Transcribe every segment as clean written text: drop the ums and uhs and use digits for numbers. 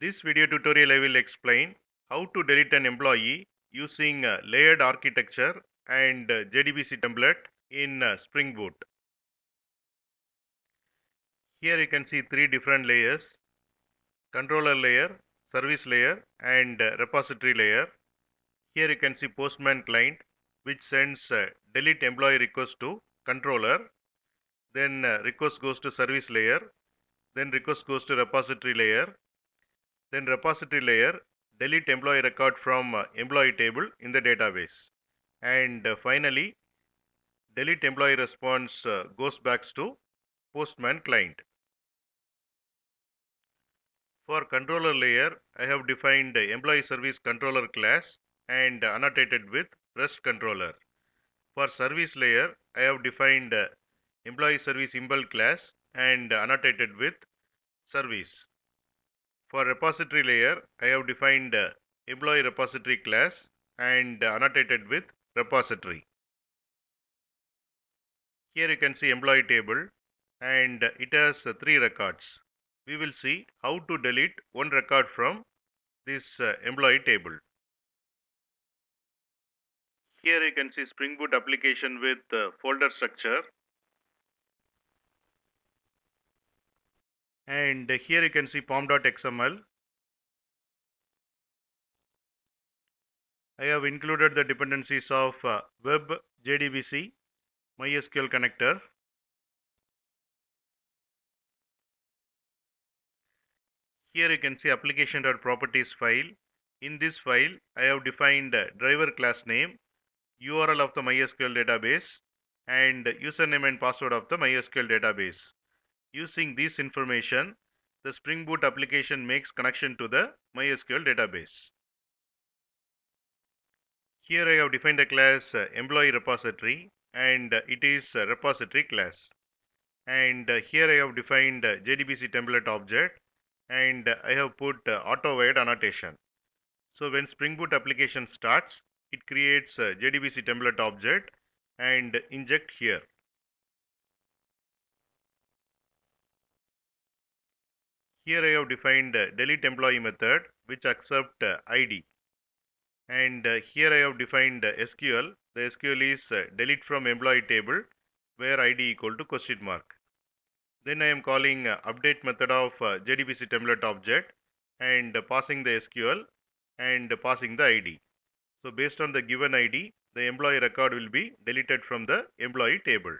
This video tutorial I will explain how to delete an employee using layered architecture and JdBC template in Spring Boot. Here you can see three different layers: controller layer, service layer and repository layer. Here you can see Postman client, which sends delete employee request to controller, then request goes to service layer, then request goes to repository layer, then repository layer delete employee record from employee table in the database, and finally delete employee response goes back to Postman client. For controller layer, I have defined employee service controller class and annotated with REST controller. For service layer, I have defined employee service symbol class and annotated with service. For repository layer, I have defined employee repository class and annotated with repository. Here you can see employee table and it has three records. We will see how to delete one record from this employee table. Here you can see Spring Boot application with folder structure, and here you can see pom.xml. I have included the dependencies of web, JdBc, MySQL connector. Here you can see application.properties file. In this file, I have defined driver class name, URL of the MySQL database, and username and password of the MySQL database. Using this information, the Spring Boot application makes connection to the MySQL database. Here I have defined a class employee repository, and it is a repository class. And here I have defined JdbcTemplate object, and I have put auto-wired annotation. So when Spring Boot application starts, it creates a JdbcTemplate object and inject here. Here I have defined delete employee method which accept ID, and here I have defined SQL. The SQL is delete from employee table where ID equal to question mark. Then I am calling update method of JDBC template object and passing the SQL and passing the ID. So based on the given ID, the employee record will be deleted from the employee table.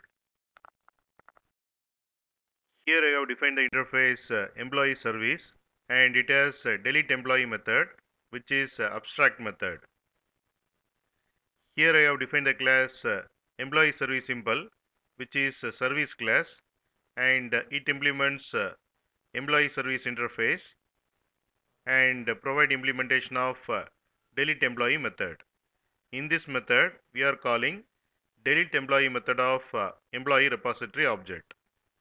Here I have defined the interface employee service, and it has delete employee method which is abstract method. Here I have defined the class employee service symbol which is service class, and it implements employee service interface and provide implementation of delete employee method. In this method, we are calling delete employee method of employee repository object.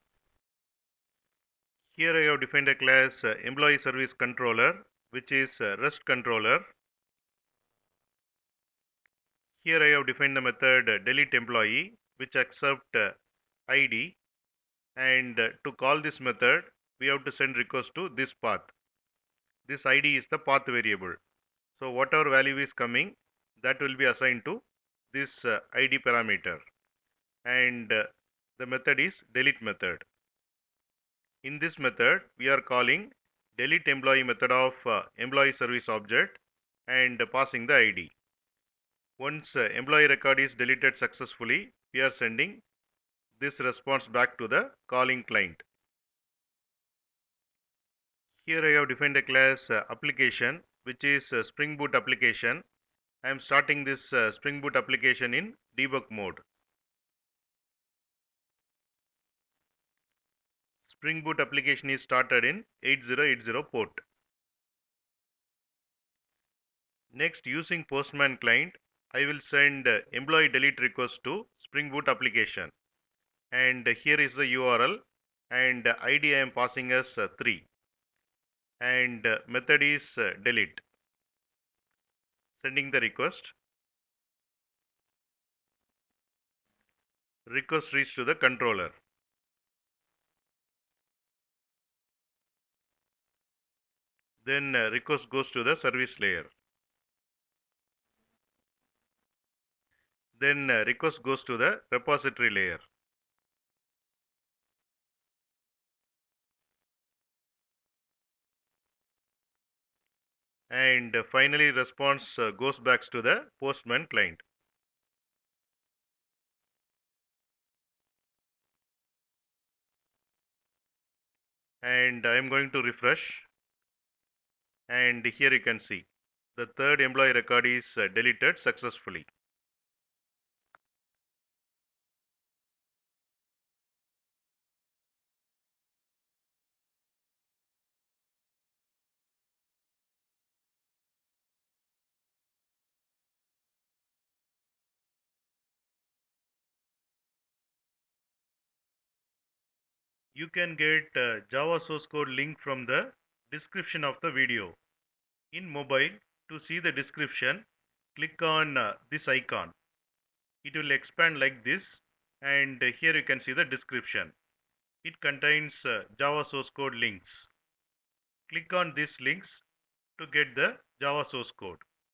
Here I have defined a class employee service controller which is REST controller. Here I have defined the method delete employee which accept ID, and to call this method we have to send request to this path. This ID is the path variable. So whatever value is coming, that will be assigned to this ID parameter, and the method is delete method. In this method, we are calling delete employee method of employee service object and passing the ID. Once employee record is deleted successfully, we are sending this response back to the calling client. Here I have defined a class application which is Spring Boot application. I am starting this Spring Boot application in debug mode. Spring Boot application is started in 8080 port. Next, using Postman client, I will send employee delete request to Spring Boot application. And here is the URL, and ID I am passing as 3. And method is delete. Sending the request. Request reach to the controller. Then request goes to the service layer. Then request goes to the repository layer. And finally response goes back to the Postman client. And I am going to refresh, and here you can see the third employee record is deleted successfully. You can get Java source code link from the description of the video. In mobile, to see the description, click on this icon. It will expand like this, and here you can see the description. It contains Java source code links. Click on these links to get the Java source code.